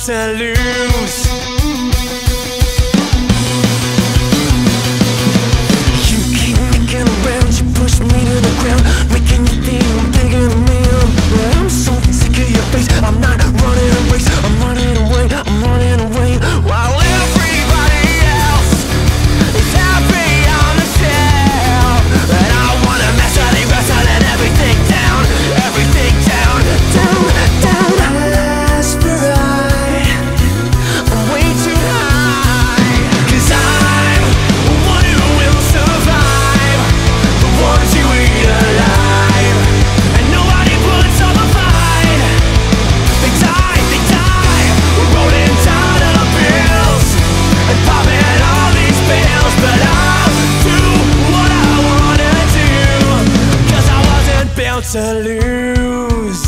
to lose. You keep kicking around, you push me to the ground, making you think I'm bigger than me. I'm so sick of your face, I'm not running a race, I'm running away, I'm running away. While everybody else is happy on the shelf, and I wanna mess with the rest of everything down, everything down, down, down. Ask for I'm way too high, 'cause I'm the one who will survive, the ones you eat alive, and nobody puts up a fight. They die, rolling down the bills and popping all these pills. But I'll do what I wanna do, 'cause I wasn't built to lose.